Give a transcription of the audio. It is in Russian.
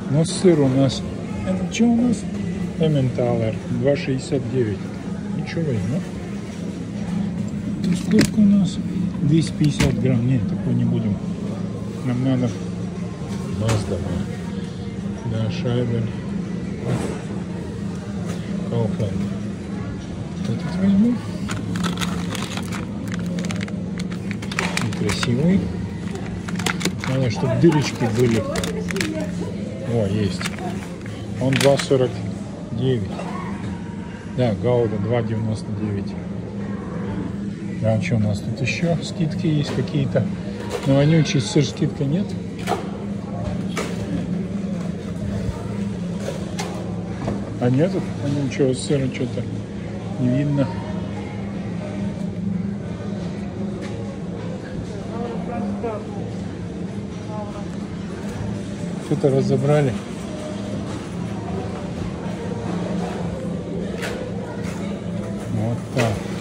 Но сыр у нас... Это что у нас? Эмменталер 2,69. Ничего возьму. Это сколько у нас? 250 грамм. Нет, такой не будем. Нам надо... Маздовый. Да, Шайбель. Кауфланд. Этот возьму. Красивый. Надо, чтобы дырочки были. О, есть. Он 2,49. Да, Гауда 2,99. А что у нас тут еще? Скидки есть какие-то. На вонючий сыр скидка нет? А нету? Вонючего сыра что-то не видно. Что-то разобрали. Вот так.